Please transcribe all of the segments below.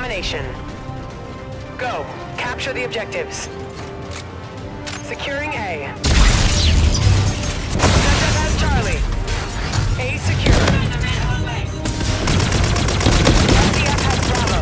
domination. Go. Capture the objectives. Securing A. Objective has Charlie. A secure. SDF has Bravo.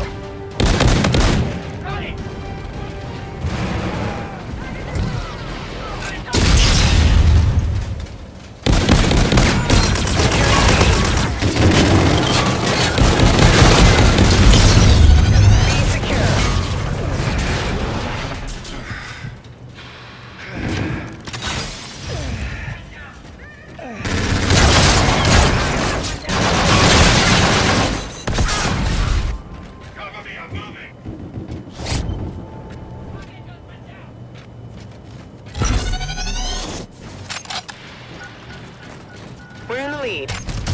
We're in the lead.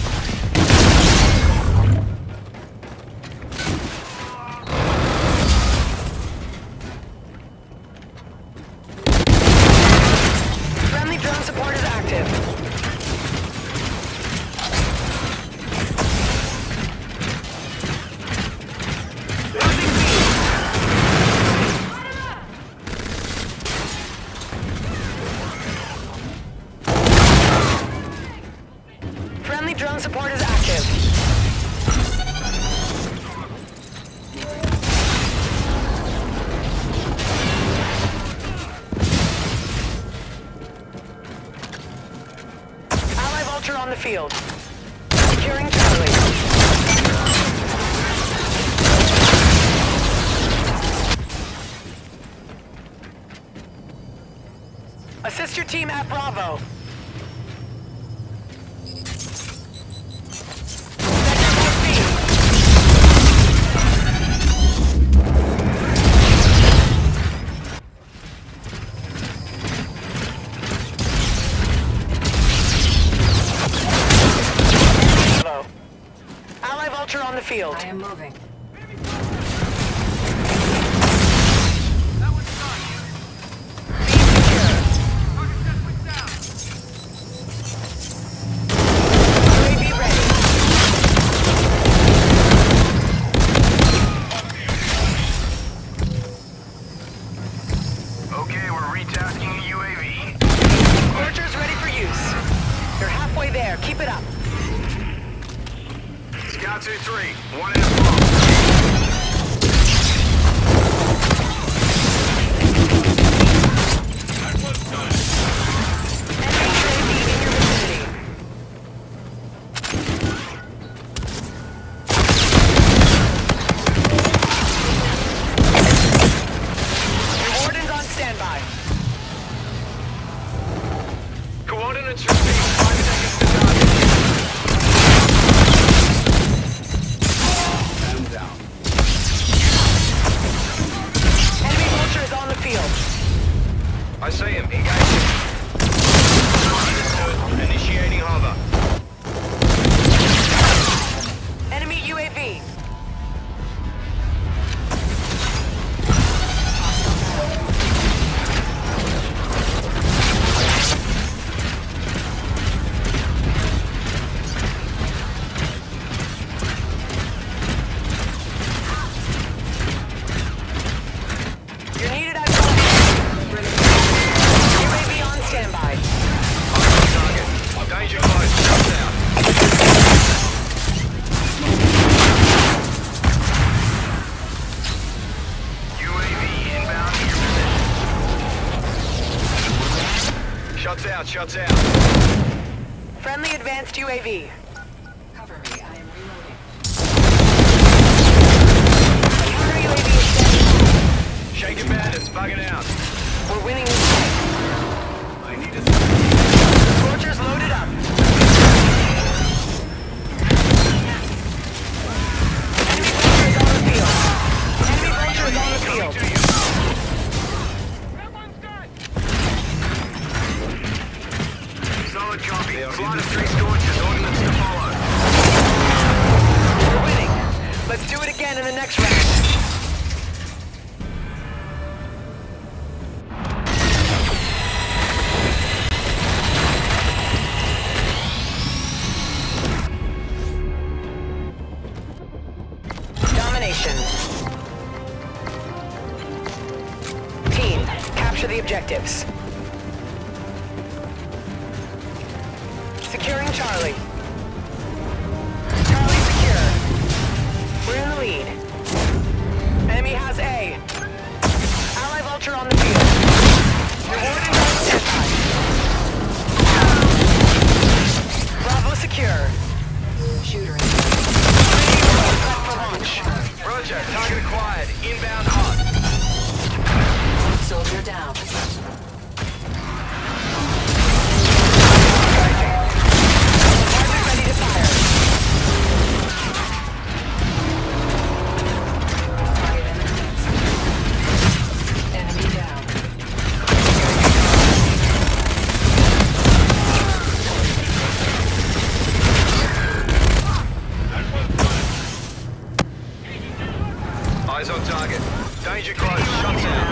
Friendly drone support is active. Losing speed. Friendly drone support is active. Ally Vulture on the field. Securing Charlie. Assist your team at Bravo. Ally Vulture on the field. I am moving. That one's done. Be secure. UAV ready. Okay, we're retasking the UAV. Scorcher's ready for use. You're halfway there. Keep it up. Scout 2-3, one in a bomb. Enemy UAV in your vicinity. Your warden's on standby. Coordinates received, 5 seconds to target. Enemy Vulture is on the field. I see him, engaging. Understood, initiating hover. Enemy UAV. You're needed at UAV on standby. Target. Danger close, shut down. UAV inbound to your position. Shuts out. Friendly advanced UAV. Cover me. I am reloading. Counter UAV is standing Shaking bandits, bugging out. by. We're winning this fight. I need a... Scorcher's loaded up. Enemy Vulture is on the field. Enemy Vulture is on the field. Solid copy. Flight of 3 Scorchers, ordnance to follow. We're winning. Let's do it again in the next round. objectives. Securing Charlie. Charlie secure. We're in the lead. Enemy has A. Ally Vulture on the field. Reward and guard standby. Bravo secure. Shooter in. Prep for launch. Roger, target acquired. Inbound hot. Soldier down. Target ready to fire. Enemy down. Eyes on target. Danger close. Shots out.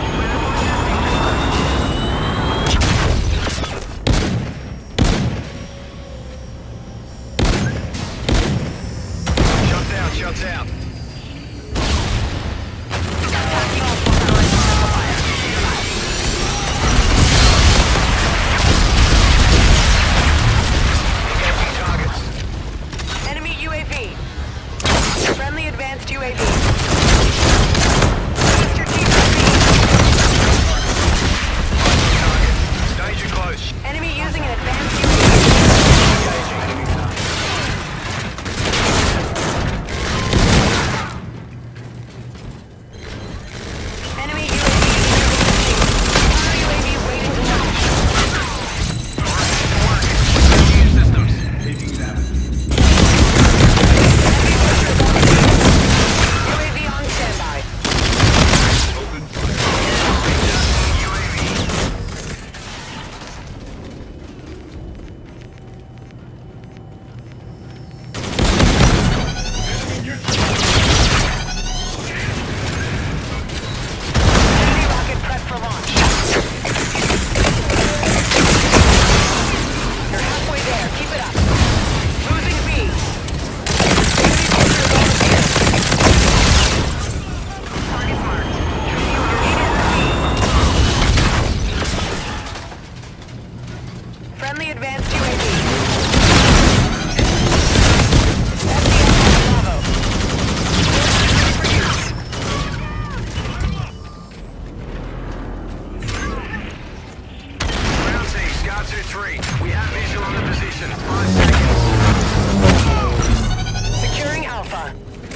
Shots out. Engaging targets. Enemy UAV. Friendly advanced UAV. Mr. Danger close. Enemy using an advanced UAV. Engaging enemy target. Enemy UAV. Counter UAV waiting to launch. New systems. UAV on standby. Enemy rocket prep for launch. You're halfway there. Keep it up. Losing B. Enemy vulture is on the field. Target marked. You're needed at B. Friendly advanced UAV. FDF Bravo. Ready for use. Round C, Scar 2-3. We have visual on the position. 5 seconds. Securing Alpha.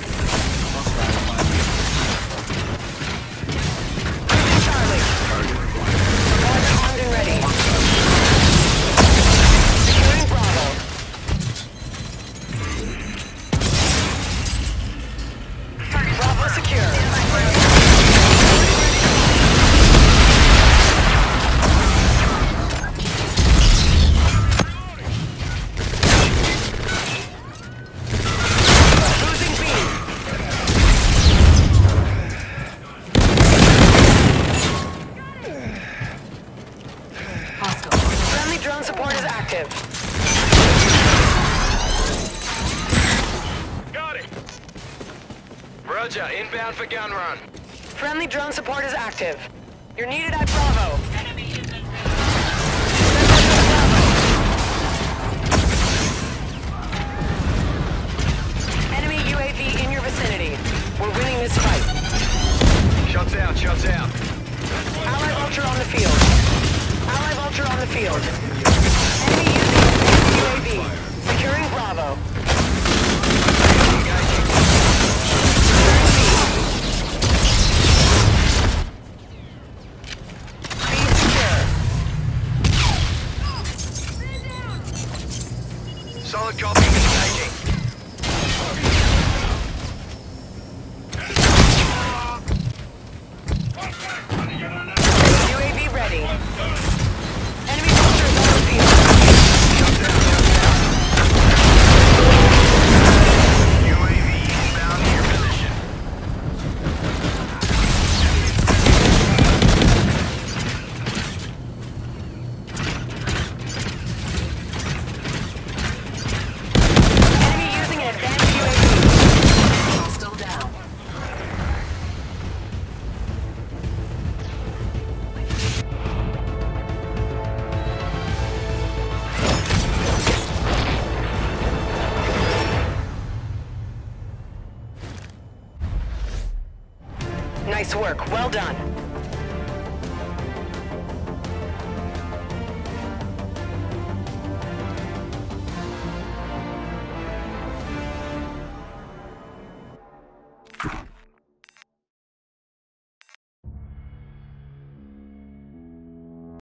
Losing Charlie. Roger, armed and ready. Securing Bravo. Bravo secure. Losing B. Hostile. Friendly drone support is active. Got it. Roger, inbound for gun run. Friendly drone support is active. You're needed at Bravo. Enemy UAV in your vicinity. We're winning this fight. Shots out, shots out. Ally Vulture on the field. Ally Vulture on the field. Enemy using advanced UAV. Securing Bravo. Engaging. Be secure. Solid copy. Engaging. UAV ready. Enemy vulture is on Nice work. Well done.